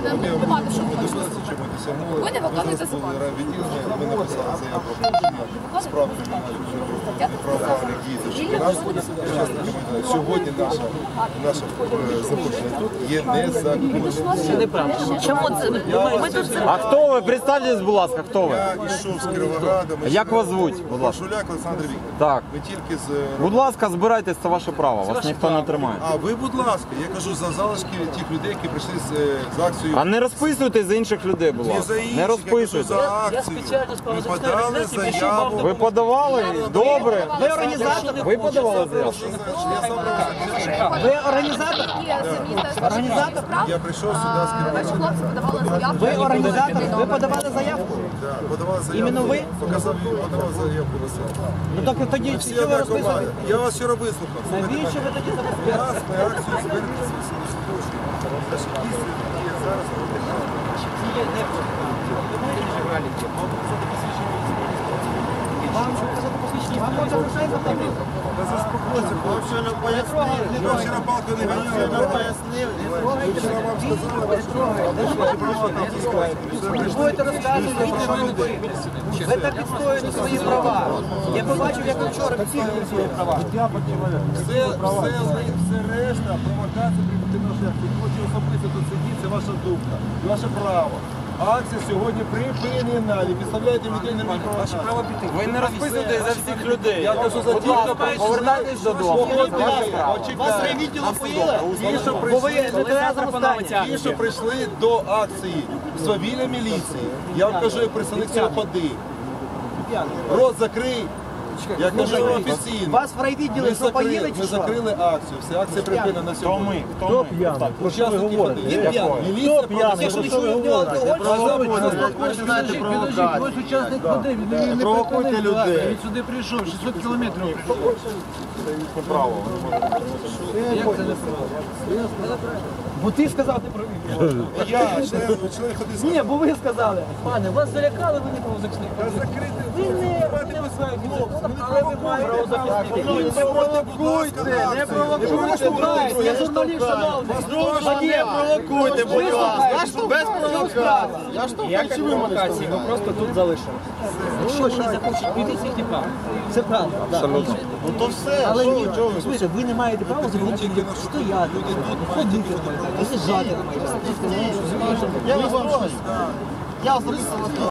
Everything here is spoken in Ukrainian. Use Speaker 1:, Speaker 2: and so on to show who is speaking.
Speaker 1: будемо дбати, щоб ви досягнули. Ви не виконуєте закон.
Speaker 2: Ми написали заяву про порушення справ неправомірних дій зачинення. Сьогодні наше знаходження тут є незаконним.
Speaker 1: Чому це? Ми тут
Speaker 3: А хто ви? Представтесь, будь ласка, хто ви?
Speaker 2: Я йшов з Кіровограда.
Speaker 3: Як вас звуть, будь ласка?
Speaker 2: Шуляк Олександр Вікторович.
Speaker 3: Так.
Speaker 2: Ви тільки з...
Speaker 3: Будь ласка, збирайтесь, це ваше право, вас ніхто не тримає.
Speaker 2: А ви, будь ласка, я кажу за залишки тих людей, які прийшли з акцією.
Speaker 3: А не розписуйтесь за інших людей, будь
Speaker 2: Не
Speaker 3: ласка.
Speaker 2: за інших,
Speaker 3: Не
Speaker 2: я кажу
Speaker 3: розписуйтесь.
Speaker 2: за акцію. Ми подали заяву.
Speaker 3: Ви подавали? Добре.
Speaker 4: Ви організатор?
Speaker 3: Ви подавали заяву?
Speaker 2: Я сам розумію.
Speaker 4: Ви організатор?
Speaker 1: Організатор?
Speaker 2: Я прийшов сюди з
Speaker 1: Наші
Speaker 2: Кіровограда.
Speaker 1: хлопці подавали заявку.
Speaker 4: Ви організатор? Ви подавали заявку?
Speaker 2: Да, подавав заявку.
Speaker 4: Іменно ви?
Speaker 2: Показав, подавав заявку на себе.
Speaker 4: Ну так тоді
Speaker 2: Всі
Speaker 4: що ви
Speaker 2: одна
Speaker 4: розписуєте?
Speaker 2: команда. Я вас вчора вислухав.
Speaker 4: Навіщо ви тоді зараз?
Speaker 2: У нас ми акцію звернення з зараз
Speaker 4: Вам що казати посвідчення? Вам можна грошей заплатити?
Speaker 2: Та заспокойся, я вчора палку не ганяв. Вчора вам сказали,
Speaker 4: Ви будете розказувати, що ви робите. Ви так відстоюєте свої права. Я побачив, як ви вчора відстоювали свої права.
Speaker 2: все решта, провокація припустимо шляху. Хочу особисто тут сидіти, це ваша думка, ваше право. Акція сьогодні припинена, не підставляйте людей на мій право.
Speaker 3: Ви не розписуйтесь за всіх людей.
Speaker 2: Я кажу за
Speaker 3: Будь
Speaker 2: тих,
Speaker 3: ласка,
Speaker 2: хто
Speaker 3: повертайтесь додому.
Speaker 4: Вас райвідділу поїли? Бо ви не тверезому стані.
Speaker 2: Ті, що прийшли до акції свавілля міліції, я вам кажу, як представник цього ходи. Рот закрий. Я кажу офіційно.
Speaker 4: Вас в райвідділі що поїли чи
Speaker 2: Ми
Speaker 4: що?
Speaker 2: закрили акцію, вся акція припинена на
Speaker 3: Хто
Speaker 2: сьогодні.
Speaker 3: ми? Хто п'яний?
Speaker 2: Про що ви говорите? Міліція
Speaker 4: Якщо ви чули в нього
Speaker 2: провокуйте людей.
Speaker 5: Він сюди прийшов, 600 кілометрів прийшов.
Speaker 3: Право.
Speaker 4: Бо ти сказав, ти провів.
Speaker 2: Я, член ходи з
Speaker 4: Ні, бо ви сказали. Пане, вас залякали, ви не правозахисники.
Speaker 2: закрити.
Speaker 4: Ви не але ви маєте правозахисники. Не провокуйте, не провокуйте. Я журналіст, шановний. Не провокуйте, будь ласка. Без провокації. Як провокації, ми просто тут залишилися. Якщо вони захочуть піти, це їхні право. Це правда. Абсолютно.
Speaker 2: Ну то все.
Speaker 4: Але ні, слухайте, ви не маєте права захопити стояти, ходити, лежати.
Speaker 2: Я вас прошу. Я особисто